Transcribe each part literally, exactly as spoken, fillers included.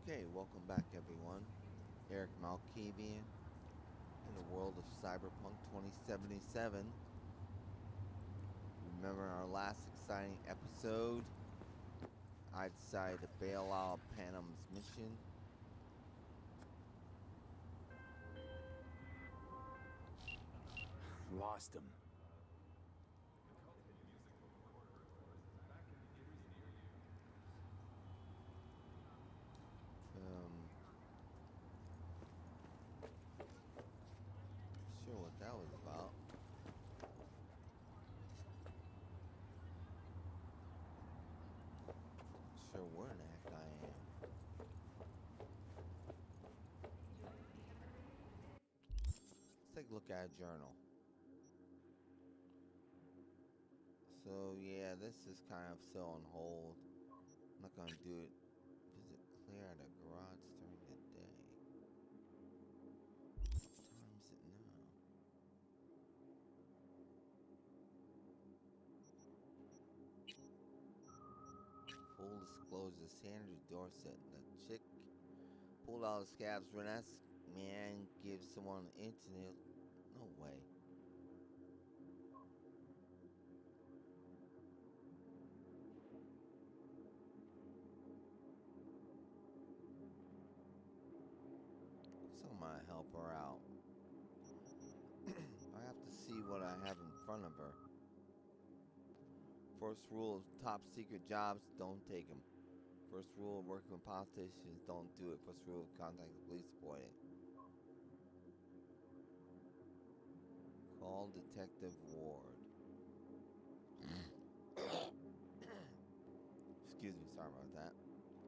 Okay, welcome back everyone. Eric Malkavian in the world of Cyberpunk twenty seventy-seven. Remember our last exciting episode? I decided to bail out Panem's mission. Lost him. Um, sure what that was about. Sure where the heck I am. Let's take a look at a journal. So yeah, this is kind of still on hold. I'm not gonna do it. Visit Claire at a garage during the day. What time is it now? Full disclosure, Sandra Dorset, the chick pulled out of scabs when that man gives someone the internet. No way. Somebody help her out. I have to see what I have in front of her. First rule of top secret jobs, don't take them. First rule of working with politicians, don't do it. First rule of contact the police department. Call Detective Ward. Excuse me, sorry about that.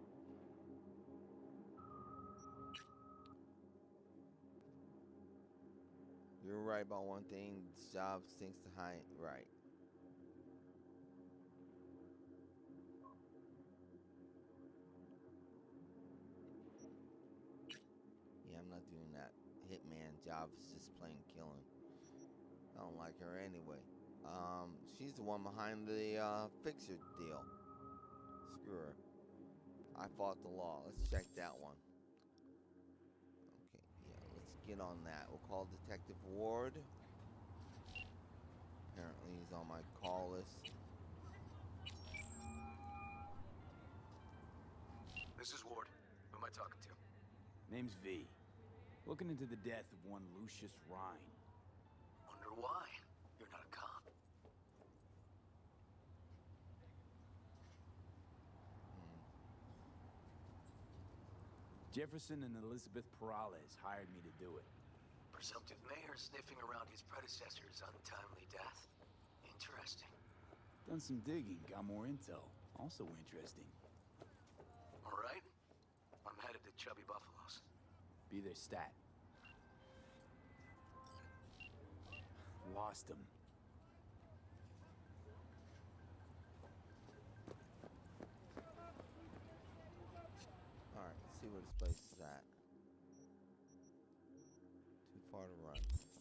You're right about one thing, this job stinks to high. Right. Yeah, I'm not doing that hitman job. It's just plain killing. I don't like her anyway. Um, she's the one behind the uh, fixer deal. Screw her. I fought the law. Let's check that one. Okay, yeah, let's get on that. We'll call Detective Ward. Apparently he's on my call list. This is Ward. Who am I talking to? Name's V. Looking into the death of one Lucius Rhine. Wonder why? You're not a cop. Jefferson and Elizabeth Perales hired me to do it. Presumptive mayor sniffing around his predecessor's untimely death. Interesting. Done some digging, got more intel. Also interesting. All right. I'm headed to Chubby Buffaloes. Be their stat. Lost him. Alright, let's see where this place is at. Too far to run.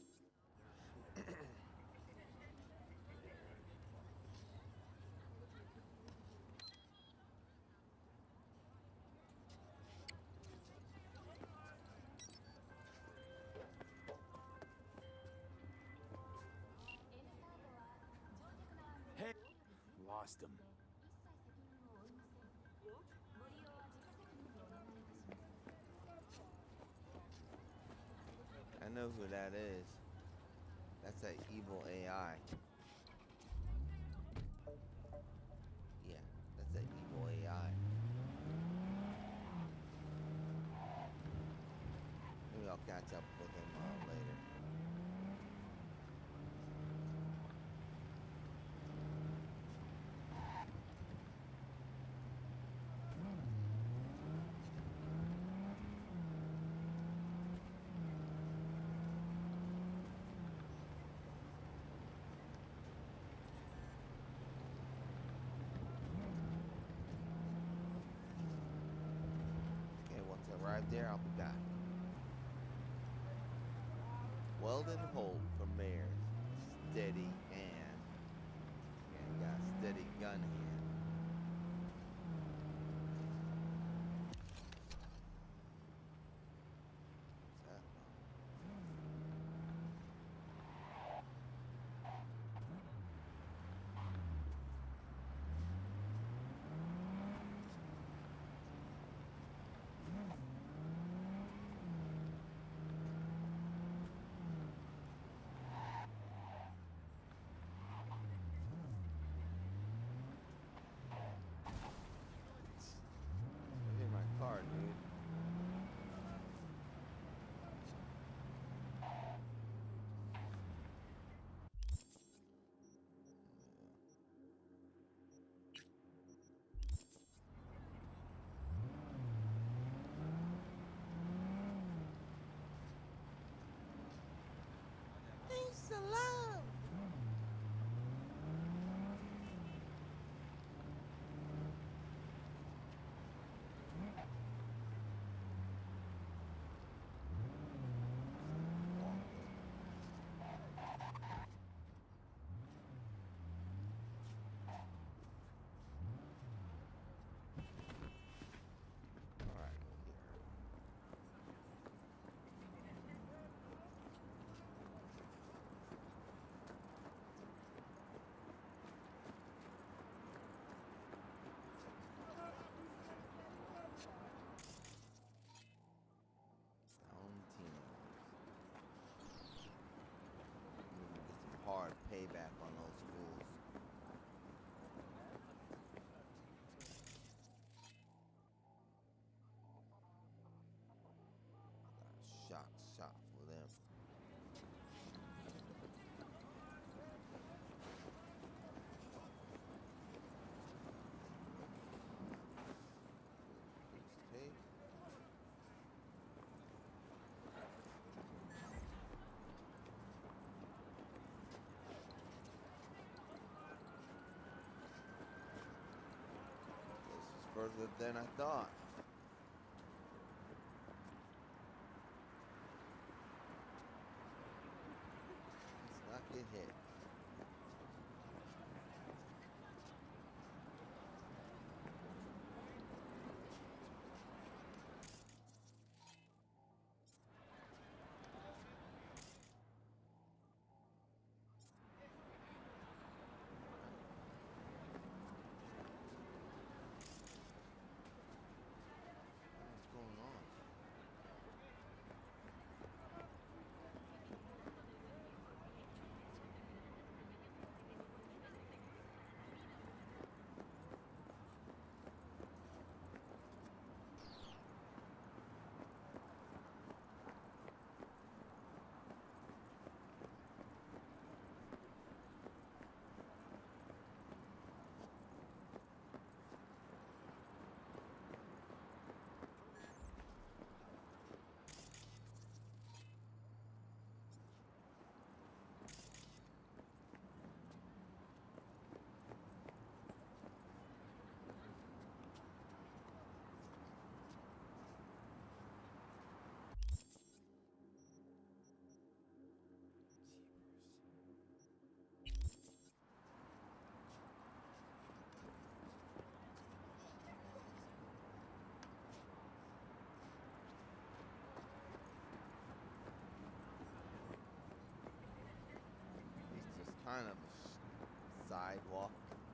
Hey! Lost him. I know who that is. That's that evil A I. Yeah, that's that evil A I. Maybe I'll catch up with him uh, later. Once I arrive there, I'll be back. Weldon Holt from Mayor. Steady hand. Yeah, got a steady gun hand. further than I thought. Let's not get hit. What's going on? It's just kind of a sh- sidewalk.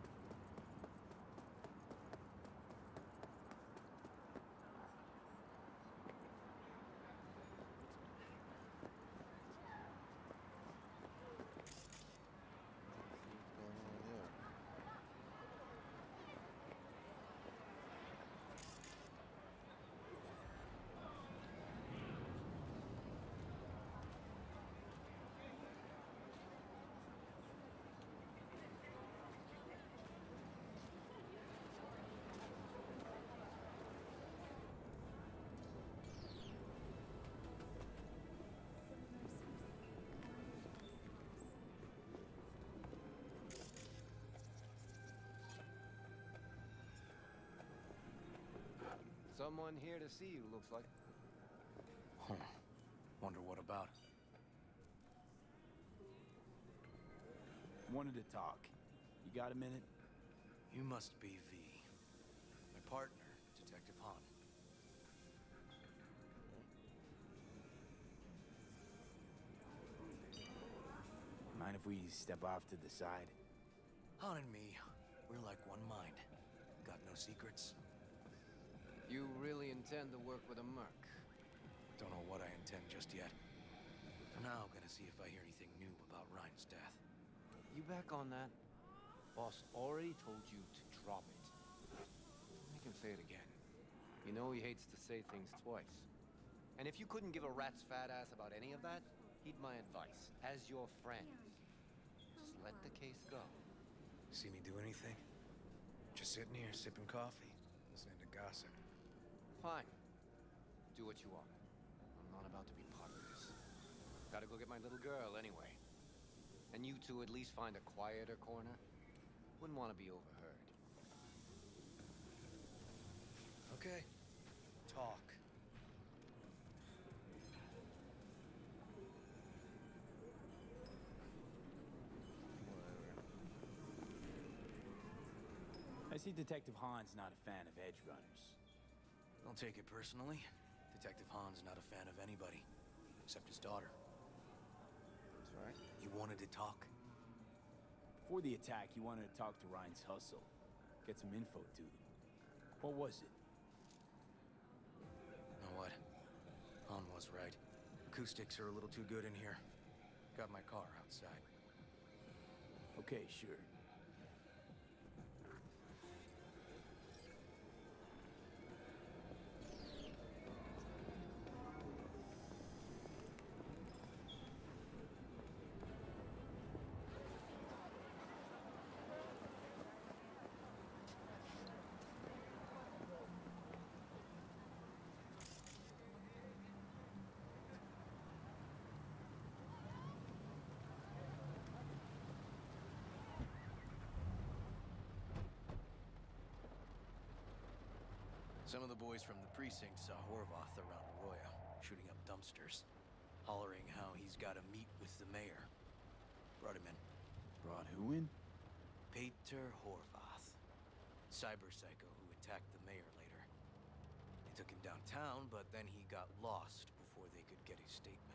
What's going on here? Someone here to see you, looks like. Huh. Wonder what about. Wanted to talk. You got a minute? You must be V. My partner, Detective Han. Mind if we step off to the side? Han and me, we're like one mind. Got no secrets. You really intend to work with a merc? Don't know what I intend just yet. For now, gonna see if I hear anything new about Ryan's death. You back on that? Boss already told you to drop it. Make him say it again. You know he hates to say things twice. And if you couldn't give a rat's fat ass about any of that, heed my advice. As your friend, just let the case go. See me do anything? Just sitting here, sipping coffee, listening to gossip. Fine. Do what you want. I'm not about to be part of this. Gotta go get my little girl anyway. And you two at least find a quieter corner. Wouldn't want to be overheard. Okay. Talk. I see Detective Han's not a fan of edge runners. Don't take it personally. Detective Han's not a fan of anybody, except his daughter. That's right. You wanted to talk? Before the attack, he wanted to talk to Ryan's hustle. Get some info to them. What was it? Know what? Han was right. Acoustics are a little too good in here. Got my car outside. Okay, sure. Some of the boys from the precinct saw Horvath around Arroyo, shooting up dumpsters, hollering how he's got to meet with the mayor. Brought him in. Brought who in? Peter Horvath. Cyber psycho who attacked the mayor later. They took him downtown, but then he got lost before they could get his statement.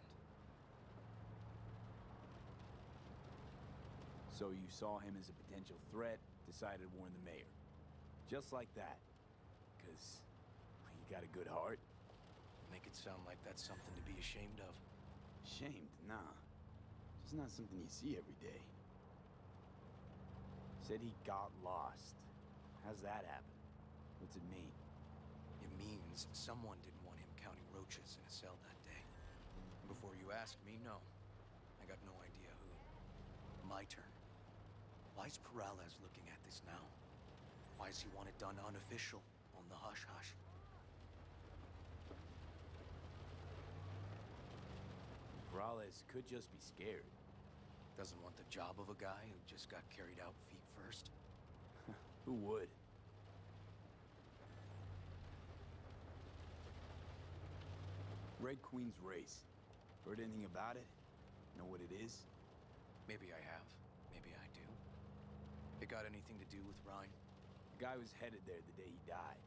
So you saw him as a potential threat, decided to warn the mayor. Just like that. Because you got a good heart. Make it sound like that's something to be ashamed of. Shamed? Nah. Just not something you see every day. Said he got lost. How's that happen? What's it mean? It means someone didn't want him counting roaches in a cell that day. Before you ask me, no. I got no idea who. My turn. Why's Peralez looking at this now? Why does he want it done unofficial, on the hush-hush? Peralez could just be scared. Doesn't want the job of a guy who just got carried out feet first? Who would? Red Queen's race. Heard anything about it? Know what it is? Maybe I have. Maybe I do. It got anything to do with Rhine? The guy was headed there the day he died.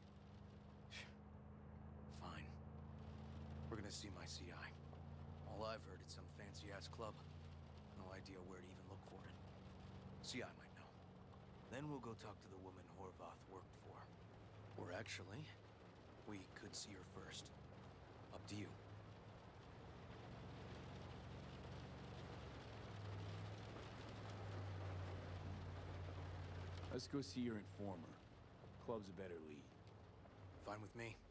Fine. We're gonna see my C I. All I've heard is some fancy-ass club. No idea where to even look for it. C I might know. Then we'll go talk to the woman Horvath worked for. Or actually, we could see her first. Up to you. Let's go see your informer. Club's a better lead. Fine with me.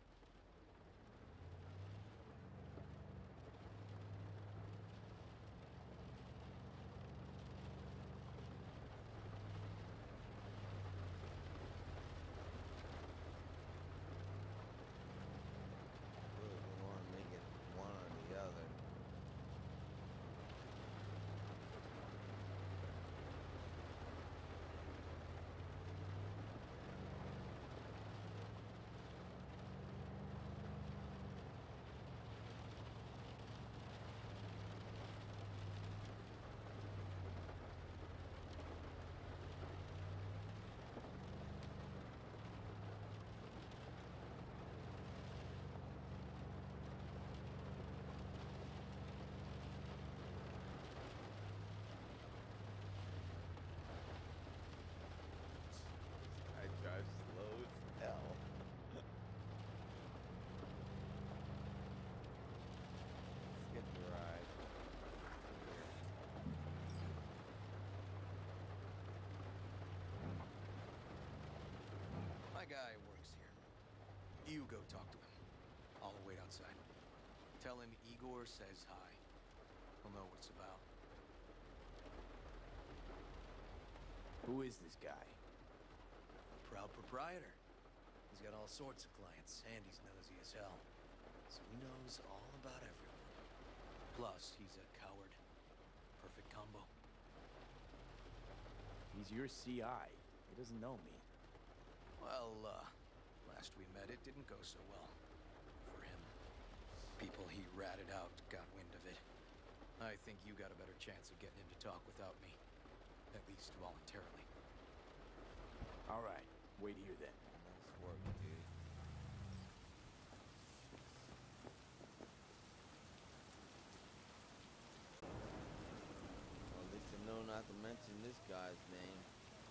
Really, we want to make it one or the other. I drive slow as hell. Skip the ride. My guy works here. You go talk to him. I'll wait outside. Tell him Igor says hi. He'll know what it's about. Who is this guy? Proud proprietor. He's got all sorts of clients, and he's nosy as hell. So he knows all about everyone. Plus, he's a coward. Perfect combo. He's your C I. He doesn't know me. Well, uh, last we met, it didn't go so well. For him. People he ratted out got wind of it. I think you got a better chance of getting him to talk without me. At least voluntarily. All right. Wait here then. Nice work, dude. Well, at least I know not to mention this guy's name.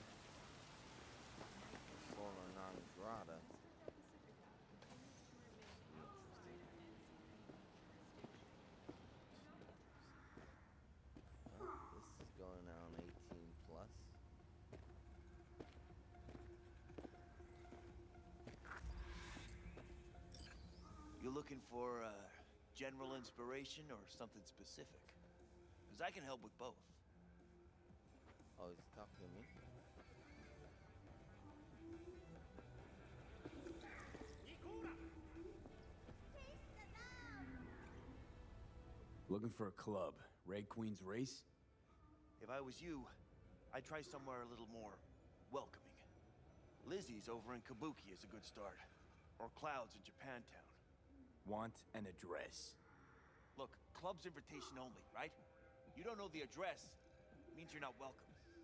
Persona non grata. Well, this is going on eighteen plus. You looking for uh, general inspiration or something specific? Because I can help with both. Oh, he's talking to me? Looking for a club. Red Queen's race? If I was you, I'd try somewhere a little more welcoming. Lizzie's over in Kabuki is a good start. or Clouds in Japantown. Want an address. Look, club's invitation only, right? You don't know the address. Means you're not welcome.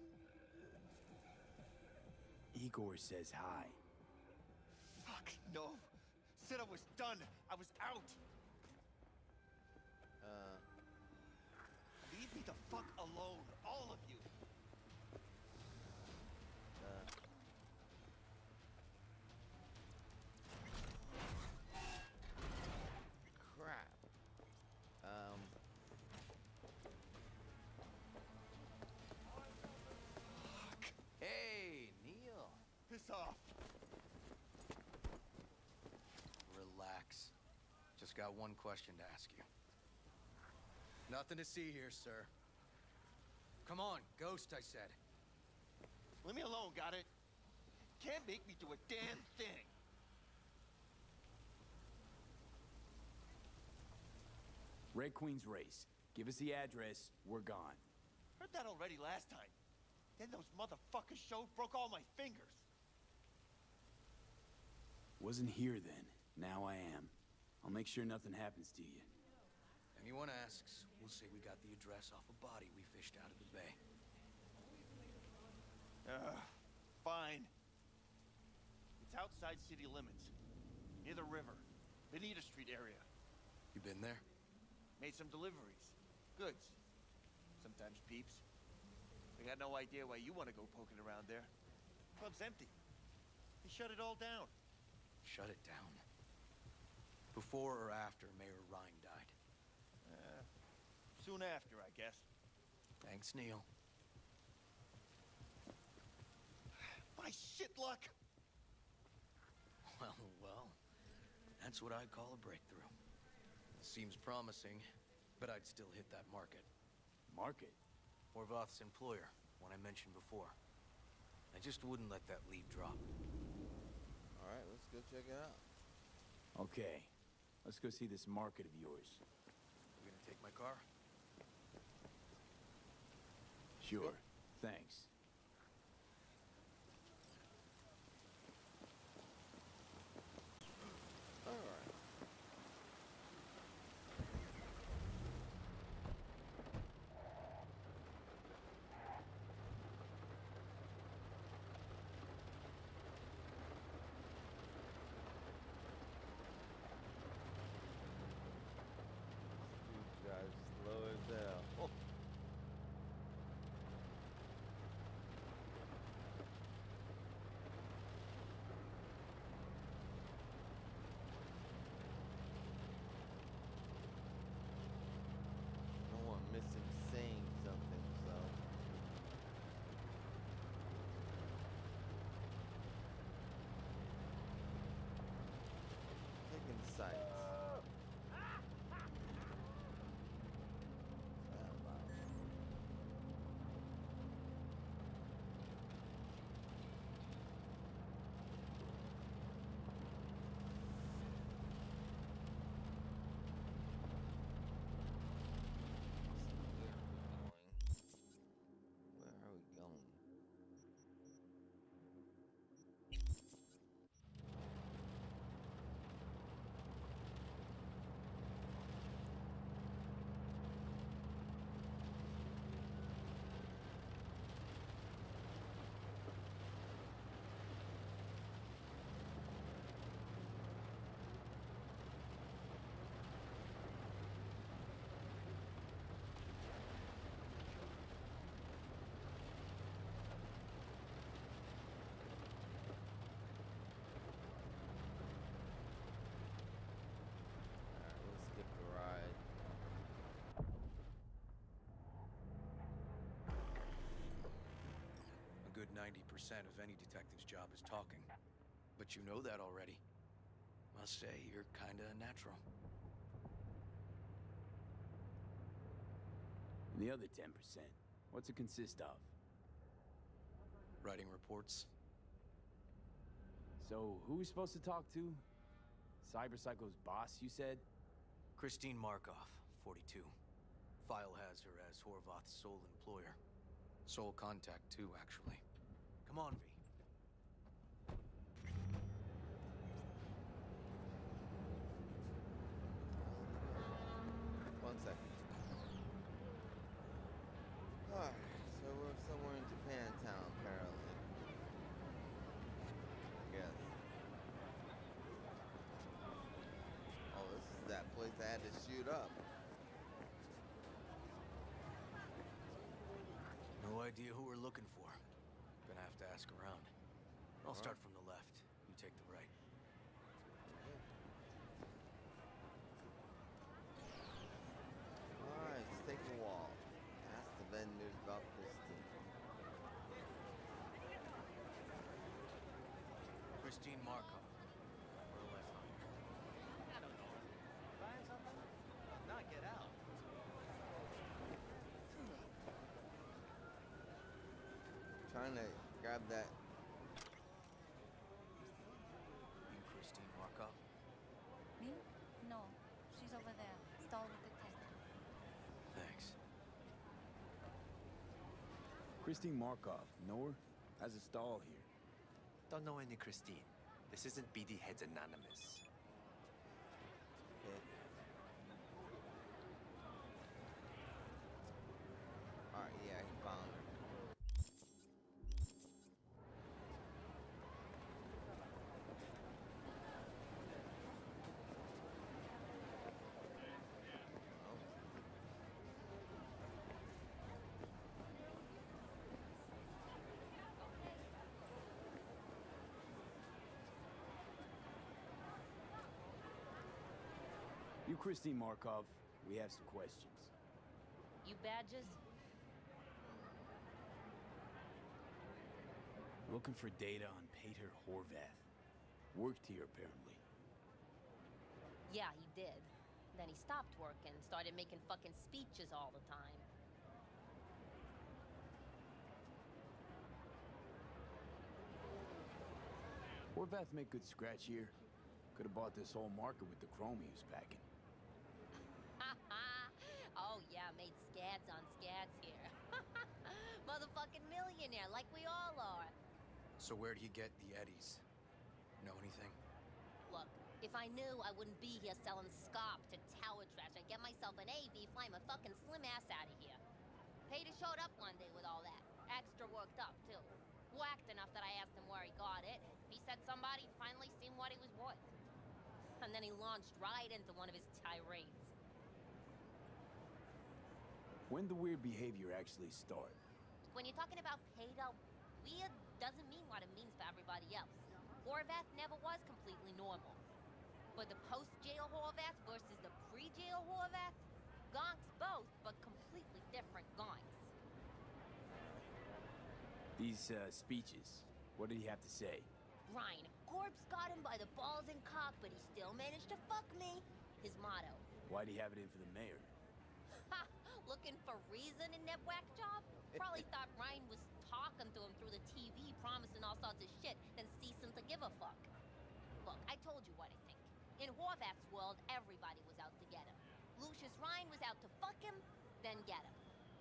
Igor says hi. Fuck, no. Said I was done. I was out. Uh, Leave me the fuck alone, all of you. uh. Crap. Um. Fuck. Hey, Neil. Piss off. Relax. Just got one question to ask you. Nothing to see here, sir. Come on, Ghost, I said. Leave me alone, got it? Can't make me do a damn thing. Red Queen's race. Give us the address, we're gone. Heard that already last time. Then those motherfuckers showed, broke all my fingers. Wasn't here then. Now I am. I'll make sure nothing happens to you. Anyone asks, we'll say we got the address off a body we fished out of the bay. Ugh, fine. It's outside city limits. Near the river. Benita Street area. You been there? Made some deliveries. Goods. Sometimes peeps. We got no idea why you want to go poking around there. Club's empty. They shut it all down. Shut it down. Before or after Mayor Rhine died? Uh, soon after, I guess. Thanks, Neil. My shit luck! Well, well. That's what I'd call a breakthrough. Seems promising, but I'd still hit that market. Market? Horvath's employer, one I mentioned before. I just wouldn't let that lead drop. Alright, let's go check it out. Okay. Let's go see this market of yours. You gonna take my car? Sure. Thanks. Alright. Dude drives slow as hell. Oh. I don't want to miss him saying something, so. Taking sights. Where are we going? Alright, we'll skip the ride. A good ninety percent of any detective's job is talking. But you know that already. Must say, you're kinda a natural. And the other ten percent, what's it consist of? Writing reports. So, who are we supposed to talk to? Cyberpsycho's boss, you said? Christine Markov, forty-two. File has her as Horvath's sole employer. Sole contact, too, actually. Come on, V. place I had to shoot up. No idea who we're looking for. Gonna have to ask around. I'll All start right. from the left. You take the right. Alright, let's take a walk. Ask the vendors about Christine. Christine Markov. What'll I find her? I don't know. Buying something? Not get out. Trying to grab that. You Christine Markov? Me? No. She's over there. Stall with the tech. Thanks. Christine Markov, know her? Has a stall here. Don't know any Christine. This isn't B D Heads Anonymous. Okay. Alright, yeah, he found her. You Christine Markov, we have some questions. You badges? Looking for data on Peter Horvath. Worked here, apparently. Yeah, he did. Then he stopped working, started making fucking speeches all the time. Horvath make good scratch here. Could have bought this whole market with the chrome he was packing. Oh yeah, made scads on scads here. Motherfucking millionaire, like we all are. So where'd he get the eddies? Know anything? Look, if I knew, I wouldn't be here selling scop to tower trash. I'd get myself an A V, fly my fucking slim ass out of here. Peter showed up one day with all that. Extra worked up, too. Whacked enough that I asked him where he got it. He said somebody finally seen what he was worth. And then he launched right into one of his tirades. When the weird behavior actually start? When you're talking about Peter, weird doesn't mean what it means for everybody else. Horvath never was completely normal. But the post-jail Horvath versus the pre-jail Horvath? Gonks both, but completely different gonks. These, uh, speeches, what did he have to say? Ryan, Corpse got him by the balls and cock, but he still managed to fuck me. His motto. Why'd he have it in for the mayor? Ha! Looking for reason in that whack job? Probably thought Ryan was talking to him through the T V, promising all sorts of shit, then ceasing to give a fuck. Look, I told you what I think. In Horvath's world, everybody was out to get him. Lucius Ryan was out to fuck him, then get him.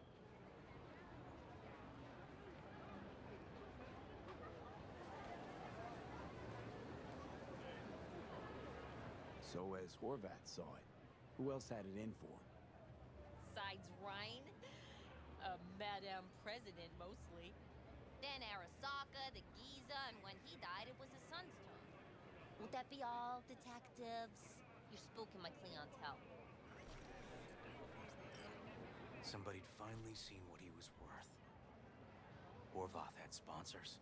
So as Horvath saw it, who else had it in for him? Besides Ryan, a Madame President mostly. Then Arasaka, the Giza, and when he died, it was his son's turn. Would that be all, detectives? You're spooking my clientele. Somebody'd finally seen what he was worth. Horvath had sponsors.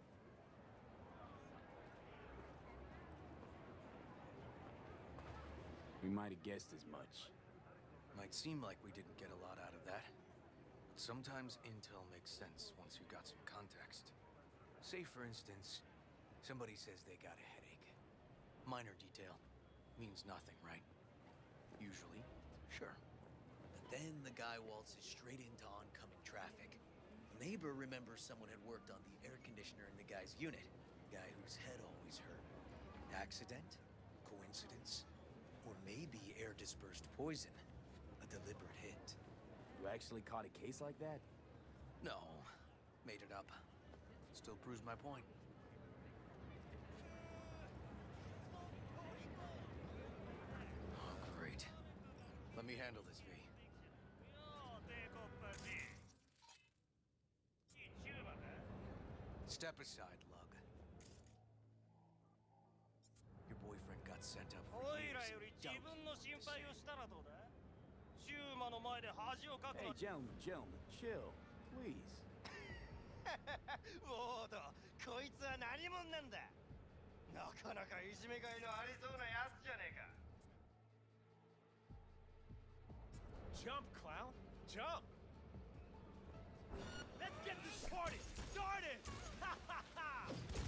We might have guessed as much. Might seem like we didn't get a lot out of that. But sometimes intel makes sense once you got some context. Say, for instance, somebody says they got a headache. Minor detail. Means nothing, right? Usually, sure. But then the guy waltzes straight into oncoming traffic. The neighbor remembers someone had worked on the air conditioner in the guy's unit. Guy whose head always hurt. Accident? Coincidence? Or maybe air-dispersed poison. A deliberate hit. You actually caught a case like that? No, made it up. Still proves my point. Oh, great. Let me handle this, V. Step aside, Lug. Your boyfriend got sent up for years. Doubt this shit. Hey, gentlemen, gentlemen, chill, please. ウォード、こいつは何者なんだ。なかなかいじめがいのありそうなやつじゃねえか。Jump, clown! Jump! Let's get this party started! Ha ha ha!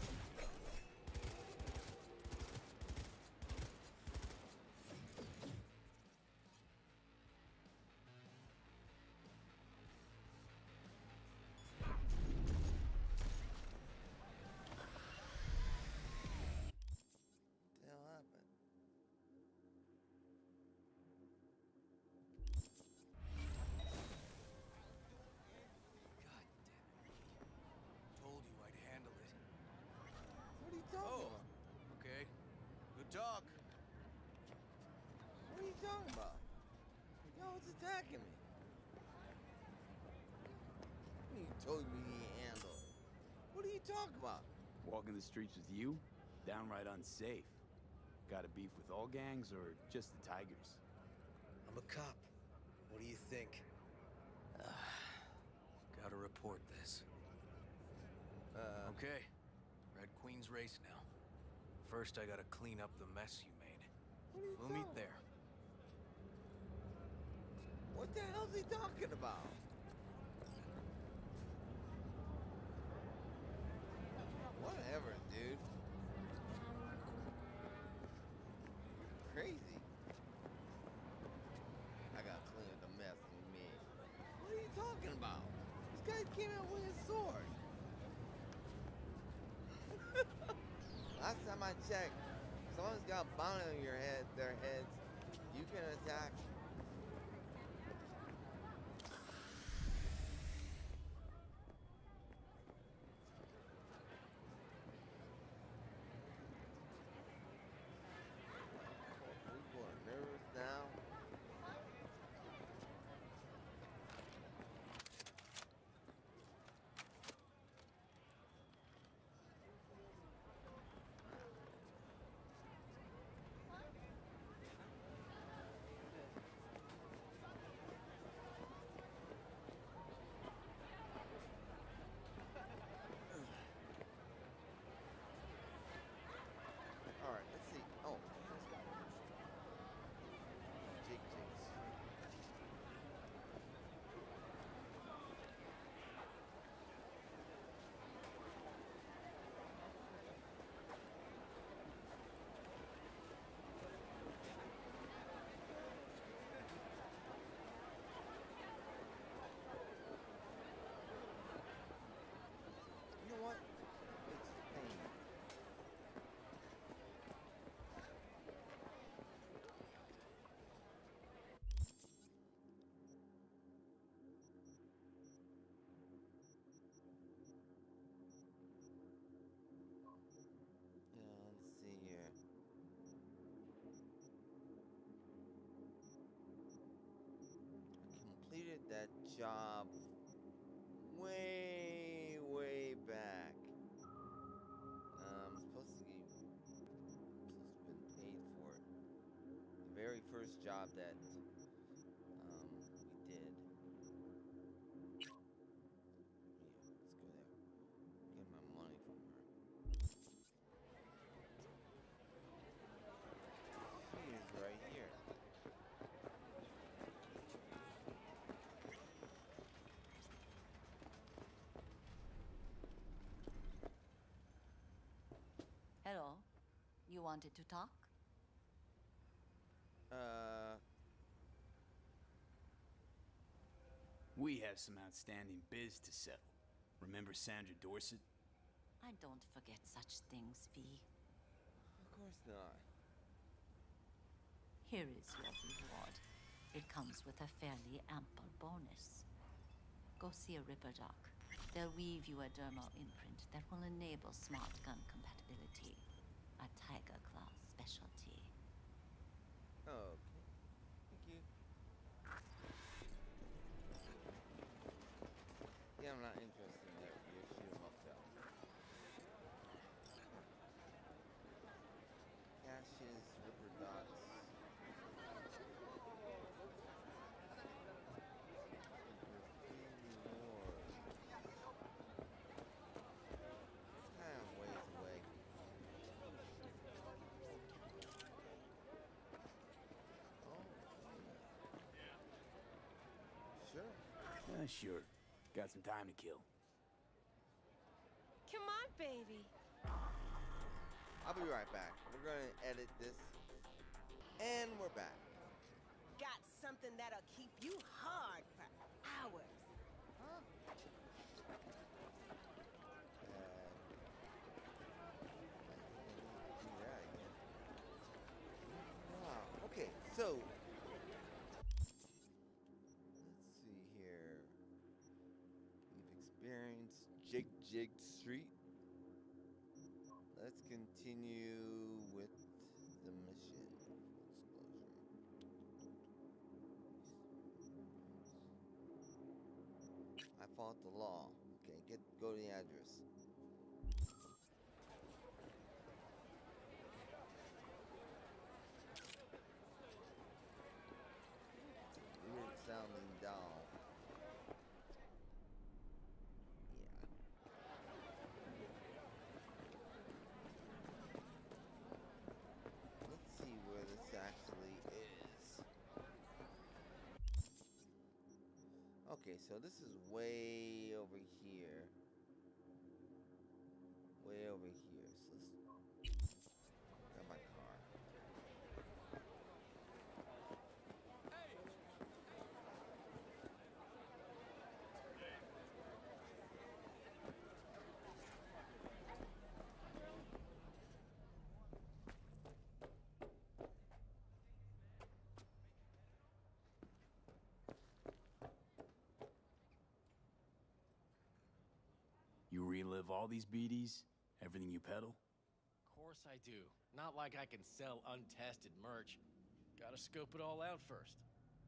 Oh, okay. Good talk. what are you talking about? Yo, it's attacking me. You told me you handle it. What are you talking about? Walking the streets with you? Downright unsafe. Got a beef with all gangs or just the Tigers? I'm a cop. What do you think? Gotta report this. Uh, Okay. Red Queen's race now. First, I gotta clean up the mess you made. what are you We'll meet talking- there. What the hell's he talking about? Whatever, dude. Crazy. I gotta clean up the mess he made. What are you talking about? This guy came out with his sword. Last time I checked, if someone's got a bounty on your head, their heads, you can attack. People are nervous now. All right, let's see. Oh, Jake Jakes. You know what? It's pain. Yeah, let's see here. I completed that job way, way back. Um, supposed to be supposed to been paid for it. The very first job that um we did. Yeah, let's go there. Get my money from her. She is right here. Hello. You wanted to talk? Uh, We have some outstanding biz to settle. Remember Sandra Dorset? I don't forget such things, V. of course not. Here is your reward. It comes with a fairly ample bonus. Go see a Ripper Doc. They'll weave you a dermal imprint that will enable smart gun compatibility. A Tiger Claw specialty. Oh, okay. Thank you. Yeah, I'm not interested in that. You shoot 'em up though. Caches, Ripper Dots. Yeah, sure. Got some time to kill. Come on, baby. I'll be right back. We're gonna edit this. And we're back. Got something that'll keep you hard for hours. Huh? Wow. Okay, so let's see here. We've experienced Jig Jig Street. Let's continue with the mission. I fought the law. Okay, get go to the address. Weird sounding doll. Yeah. Let's see where this actually is. Okay, so this is way over here. Way over here. So let's grab my car. You relive all these B Ds? Everything you peddle? Of course I do. Not like I can sell untested merch. Gotta scope it all out first.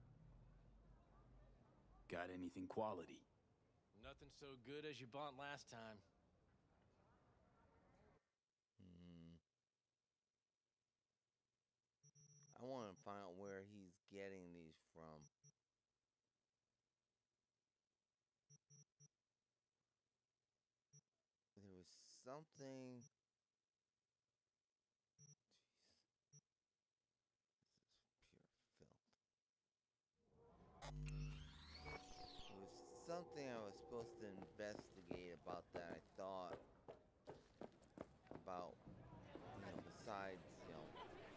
Got anything quality? Nothing so good as you bought last time. Hmm. I want to find out where he's getting these from. There was something. Jeez. This is pure filth. There was something I was supposed to investigate about that. I thought about, you know, besides, you know,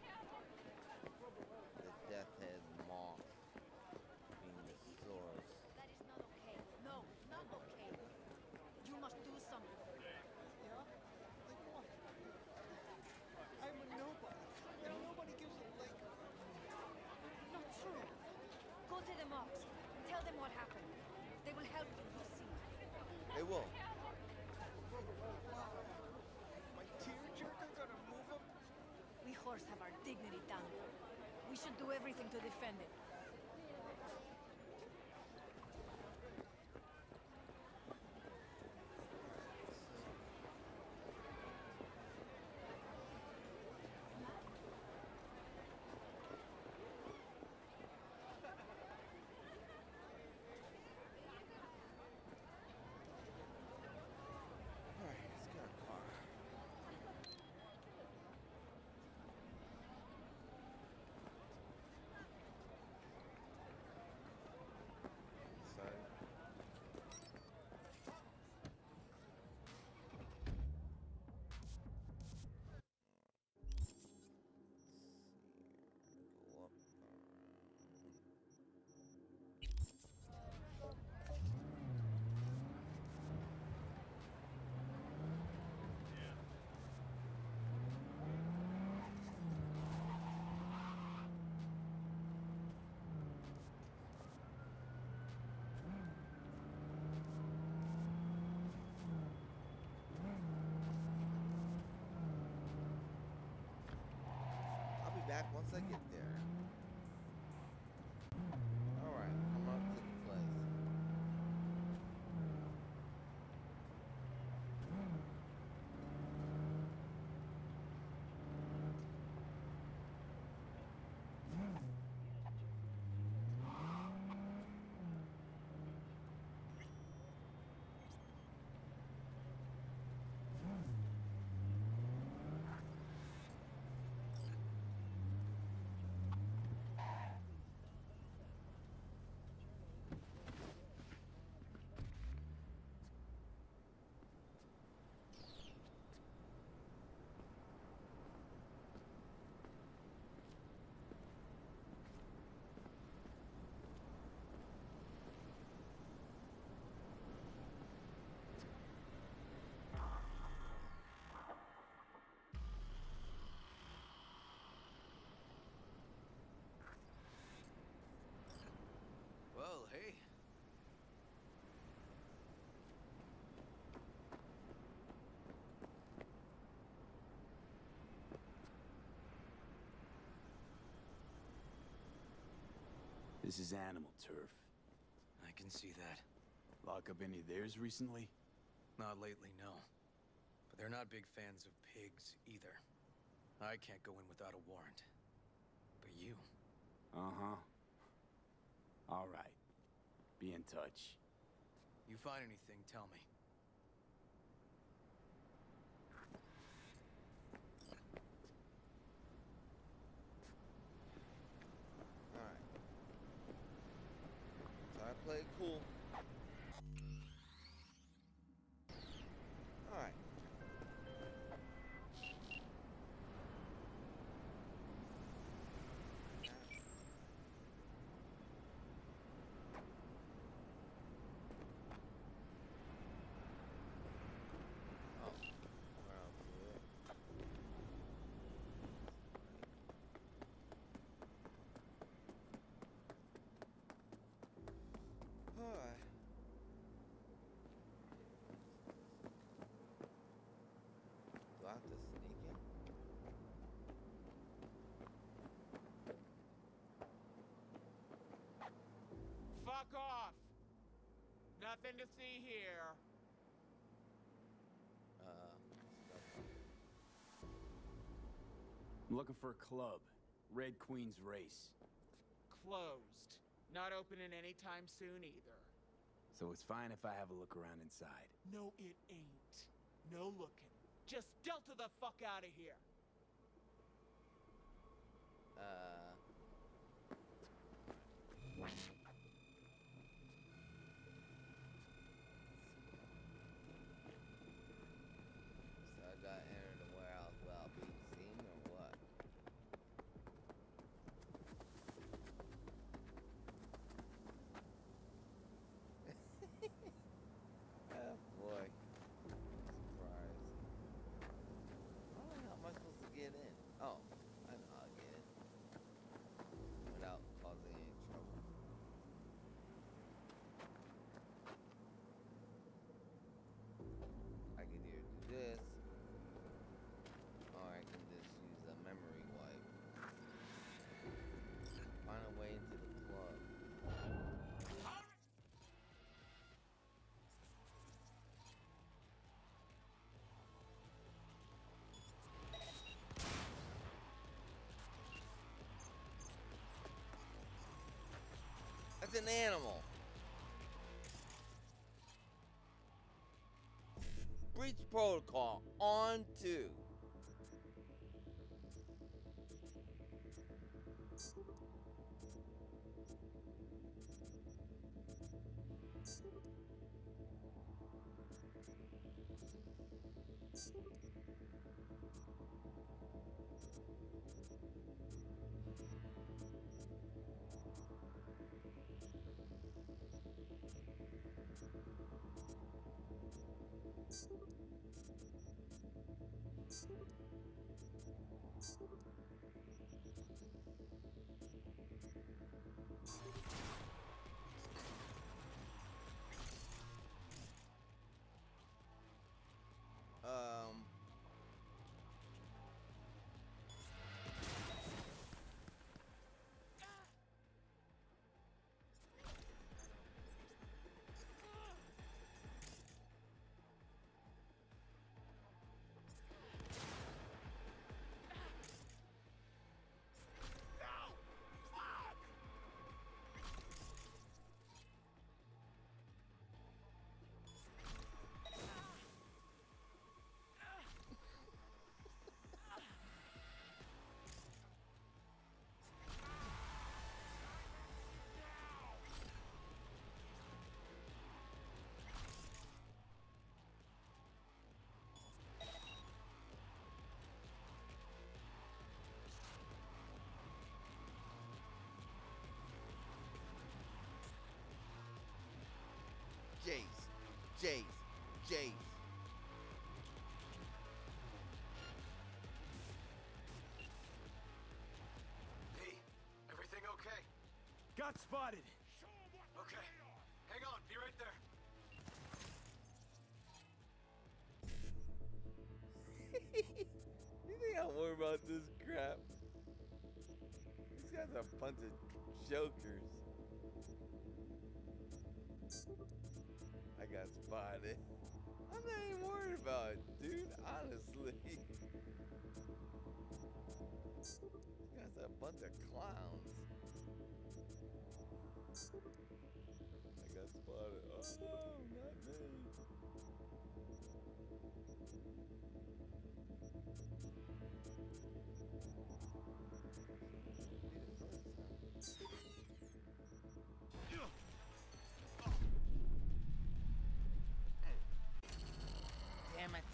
the death head moth being the source. That is not okay. No, not okay. You must do something. Yeah? Like what? I'm a nobody. And nobody gives a lick. Not true. Go to the mobs. Tell them what happened. They will help you, you see. They will. My tearjerker gonna move him? We horse have our dignity down there. We should do everything to defend it. Alright, let's get our car. Sorry. Let's see here. Go up. I'll be back once I get there. Alright, I'm up to the place. This is animal turf. I can see that. Lock up any of theirs recently? Not lately, no. But they're not big fans of pigs either. I can't go in without a warrant. But you... Uh-huh. All right. Be in touch. You find anything, tell me. Alright. So I played cool. Alright. Alright. Do I have to sneak in? Fuck off! Nothing to see here. Uh, stuff. I'm looking for a club. Red Queen's Race. Closed. Not opening anytime soon either. So it's fine if I have a look around inside. No, it ain't. No looking. Just delta the fuck out of here. Uh. So I gotta enter the warehouse without being seen, or what? Oh boy. Surprise. Oh, how am I supposed to get in? Oh, I know how to get in. Without causing any trouble. I can either do this, or I can just use a memory wipe. Find a way into the club. That's an animal. Breach protocol on two. Um. Jace, Jace, Jace. Hey, everything okay? Got spotted. Okay. Hang on, be right there. You think I'm worried about this crap? These guys are a bunch of jokers. I got spotted. I'm not even worried about it, dude. Honestly. These guys are a bunch of clowns. I got spotted. Oh, not me. Damn it.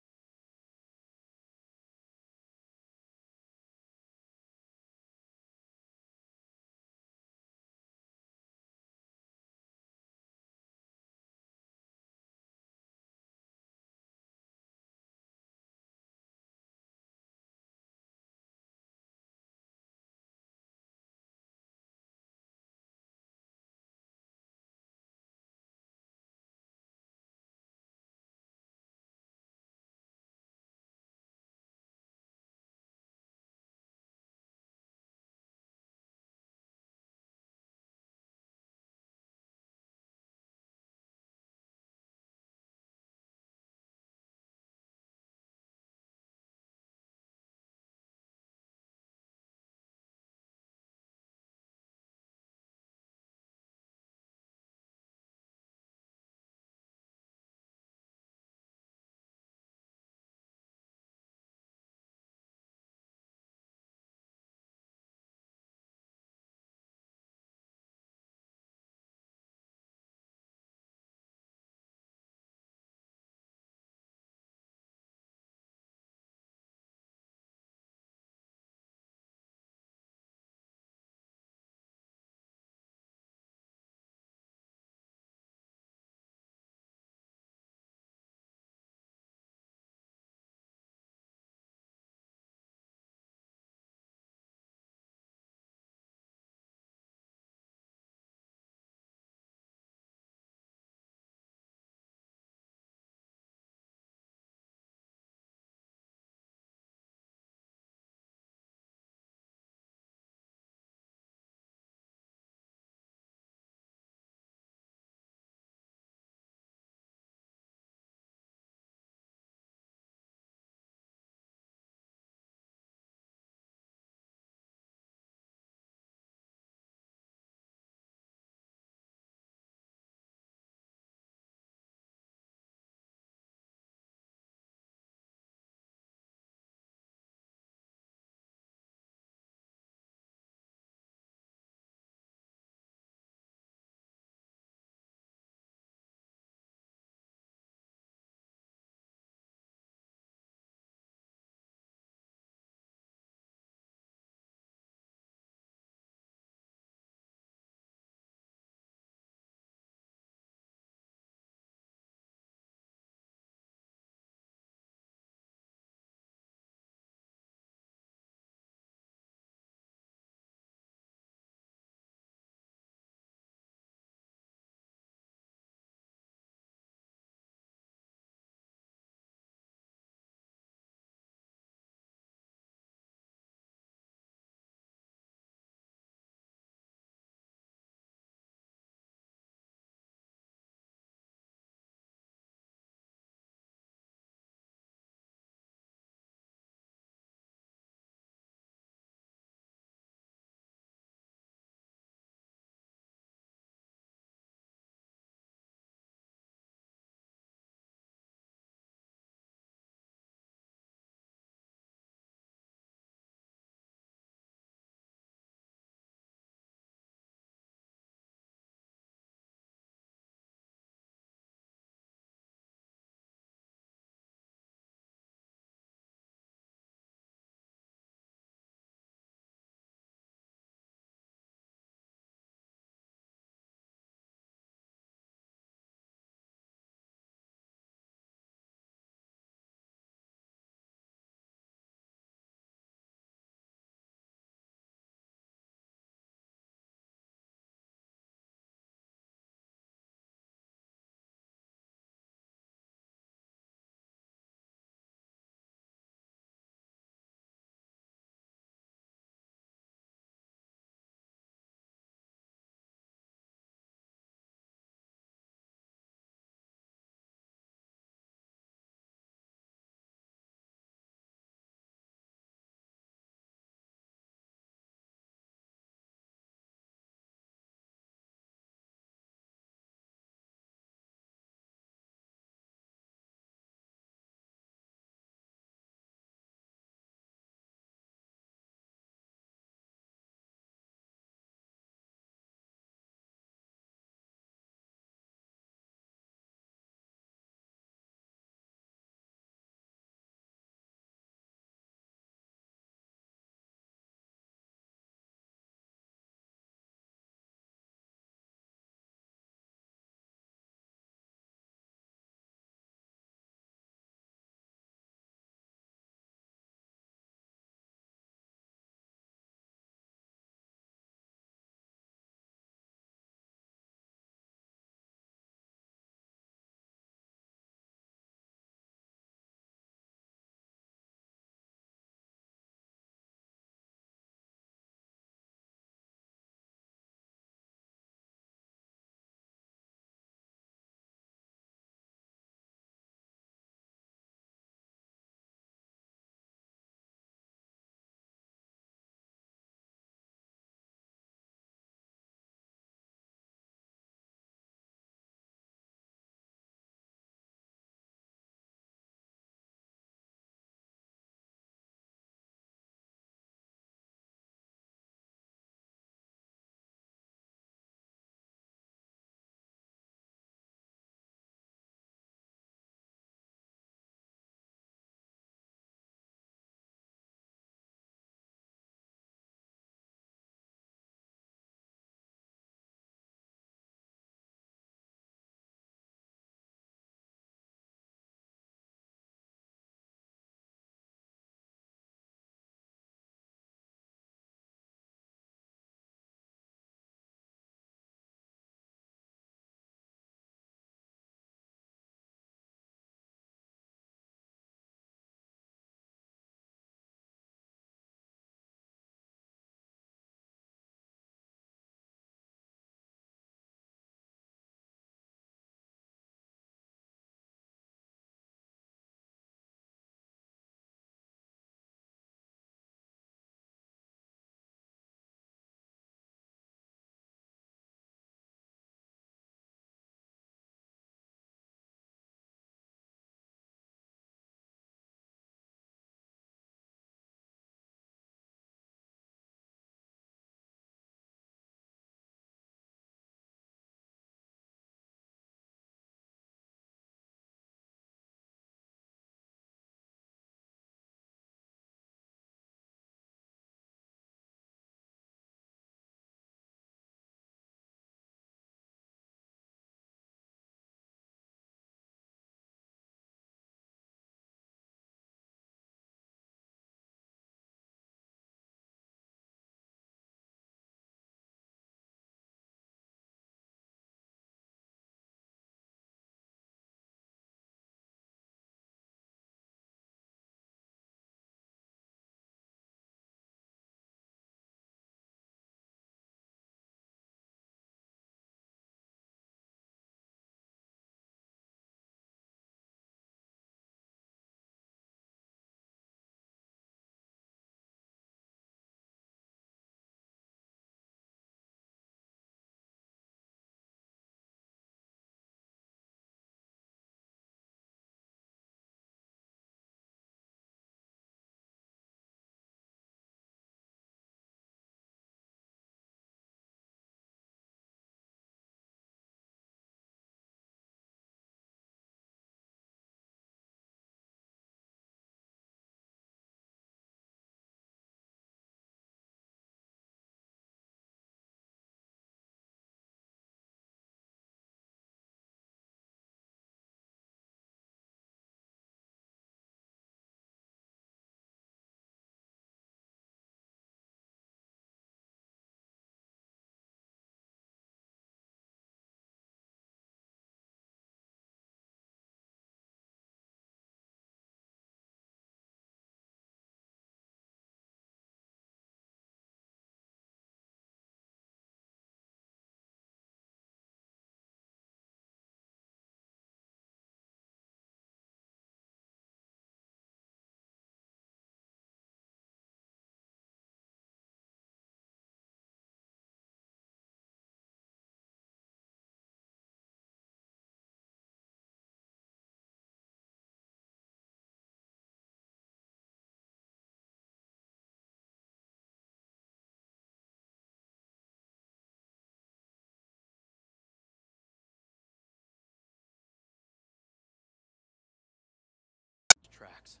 tracks.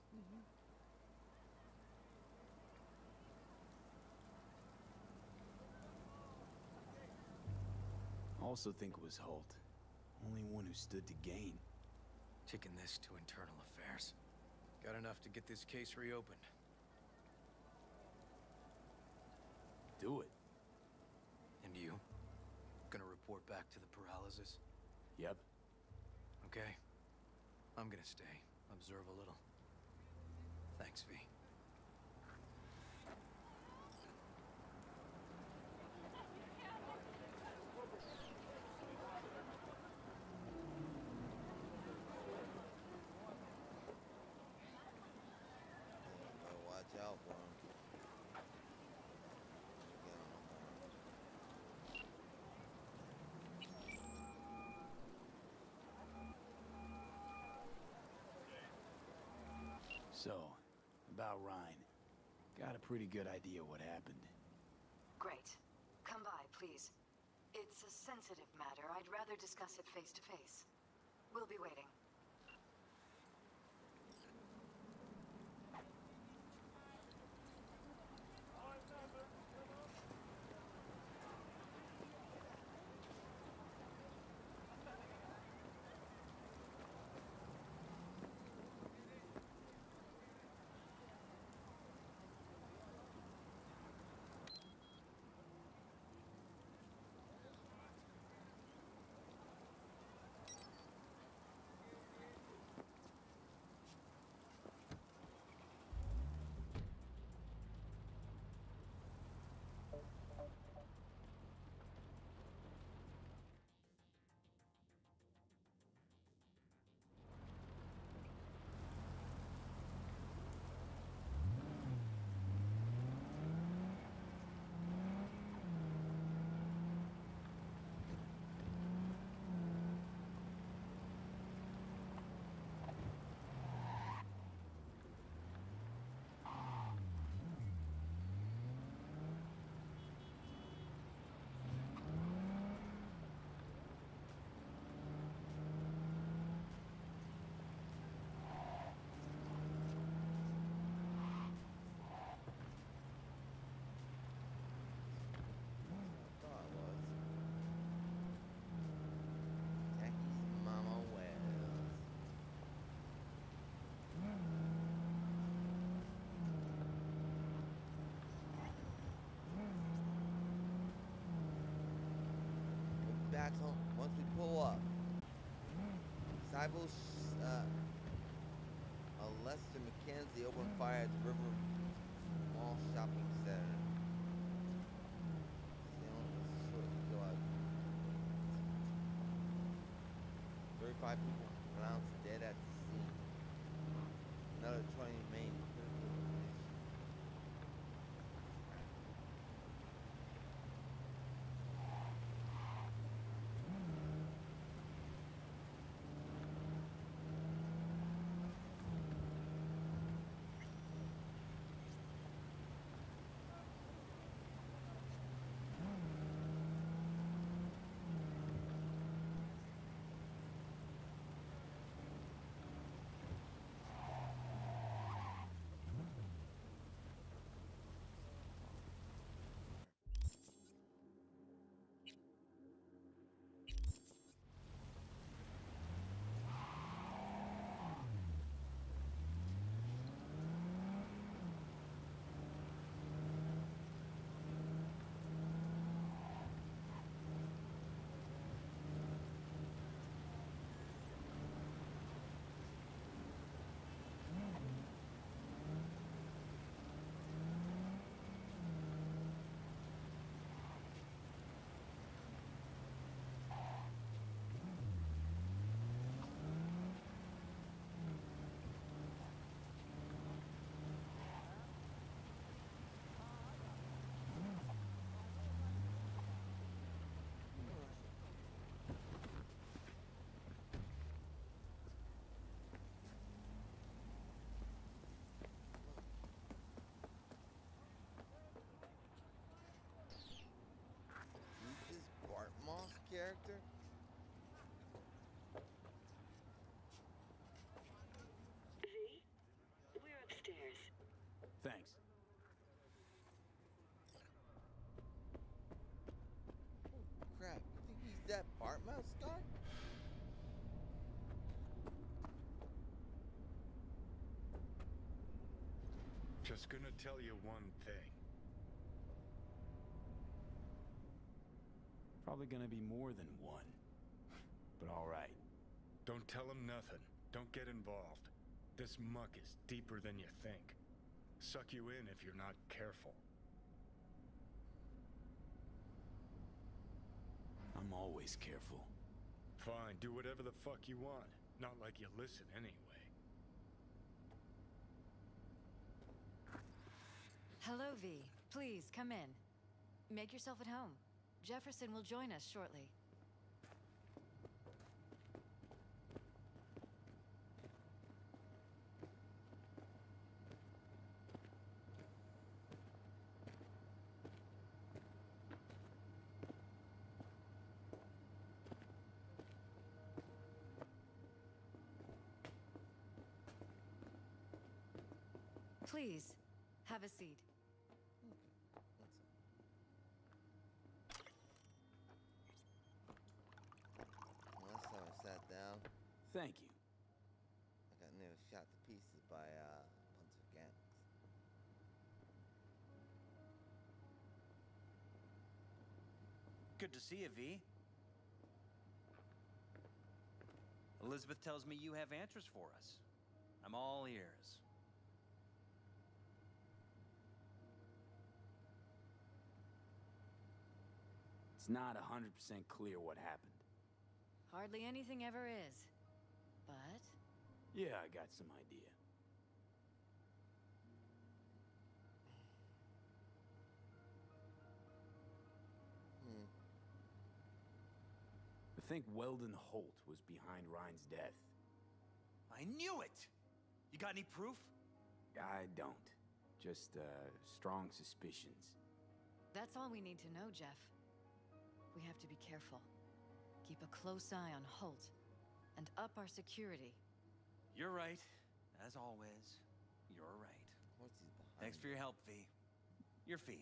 Also think it was Holt. Only one who stood to gain. Taking this to internal affairs. Got enough to get this case reopened. Do it. And you? Gonna report back to the paralysis? Yep. Okay. I'm gonna stay. Observe a little. Thanks, V. Better watch out for him. So, about Rhine. Got a pretty good idea what happened. Great. Come by, please. It's a sensitive matter. I'd rather discuss it face to face. We'll be waiting. Back home once we pull up. Cybos, uh, uh, Lester McKenzie opened fire at the River Mall Shopping Center. thirty-five people pronounced dead at the scene. Another twenty remain in critical condition. about, Scar? Just gonna tell you one thing. Probably gonna be more than one. But all right. Don't tell him nothing. Don't get involved. This muck is deeper than you think. Suck you in if you're not careful. I'm always careful. Fine, do whatever the fuck you want. Not like you listen anyway. Hello, V. Please, come in. Make yourself at home. Jefferson will join us shortly. Please, have a seat. Last time I sat down, Thank you. I got nearly shot to pieces by uh, a bunch of gangs. Good to see you, V. Elizabeth tells me you have answers for us. I'm all ears. It's not one hundred percent clear what happened. Hardly anything ever is. But... Yeah, I got some idea. Hmm. I think Weldon Holt was behind Ryan's death. I knew it! You got any proof? I don't. Just, uh, strong suspicions. that's all we need to know, Jeff. We have to be careful. Keep a close eye on Holt. And up our security. You're right. As always, you're right. What's he behind? Thanks for your help, V. Your fee.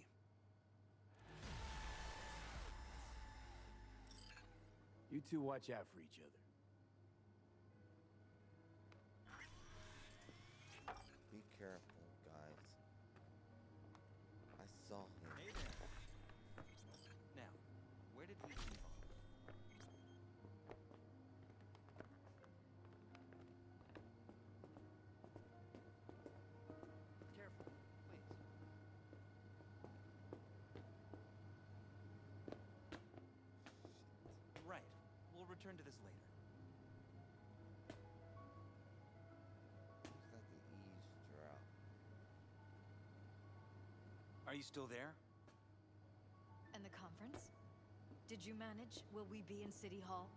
You two watch out for each other. Be careful, guys. I saw him. Hey there. Now, where did we leave off? Careful, please. Right. We'll return to this later. Looks like the eavesdrop. Are you still there? And the conference? Did you manage? Will we be in City Hall?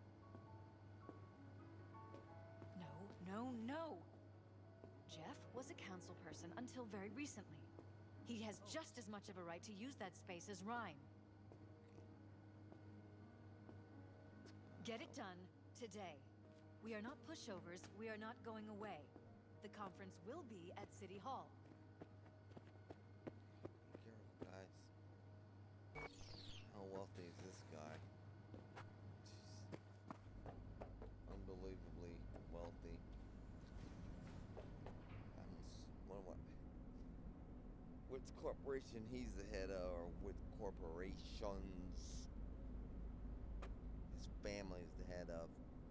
No, no, no! Jeff was a council person until very recently. He has just as much of a right to use that space as Rhyme. Get it done today. We are not pushovers. We are not going away. The conference will be at City Hall. Be careful, guys. How wealthy is this guy? Jeez. Unbelievably wealthy. I'm s- what, what? Which corporation he's the head of, or which corporations his family is the head of.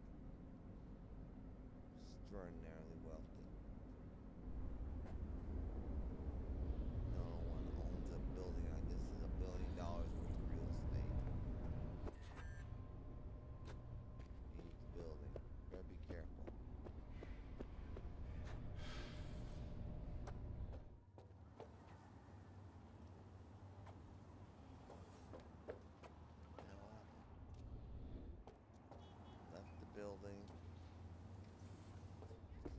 Extraordinarily wealthy. No one owns a building like this. Is a billion dollars worth of real estate. Huge building. Better be careful. Left the building.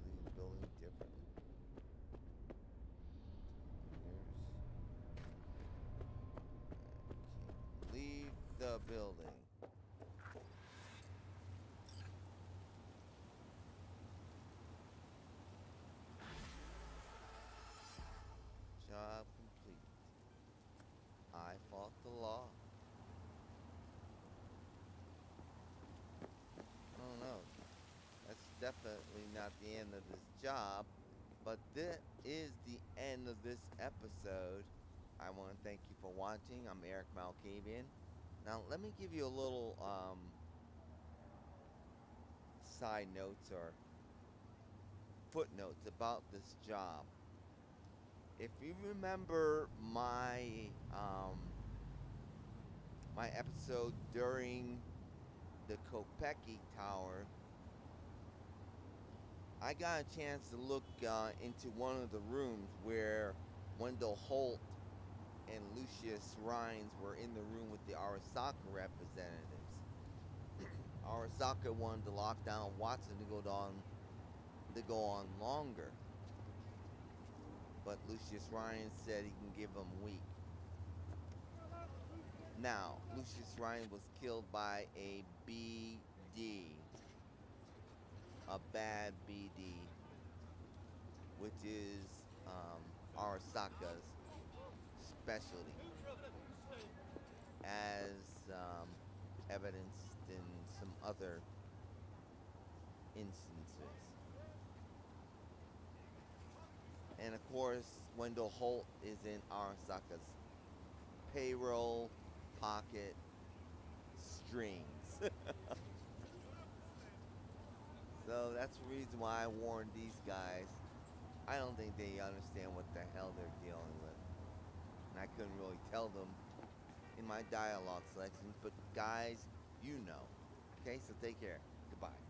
definitely not the end of this job, but this is the end of this episode. I want to thank you for watching. I'm Eric Malkavian. Now, let me give you a little um, side notes or footnotes about this job. If you remember my um, my episode during the Kopecki Tower, I got a chance to look uh, into one of the rooms where Wendell Holt and Lucius Rhynes were in the room with the Arasaka representatives. Arasaka wanted to lock down Watson to go on to go on longer, but Lucius Rhynes said he can give him a week. Now, Lucius Rhynes was killed by a B D, a bad B D, which is um, Arasaka's specialty, as um, evidenced in some other instances. And of course, Wendell Holt is in Arasaka's payroll, pocket, strings. So that's the reason why I warned these guys. I don't think they understand what the hell they're dealing with. And I couldn't really tell them in my dialogue selections, but guys, you know. Okay, so take care. Goodbye.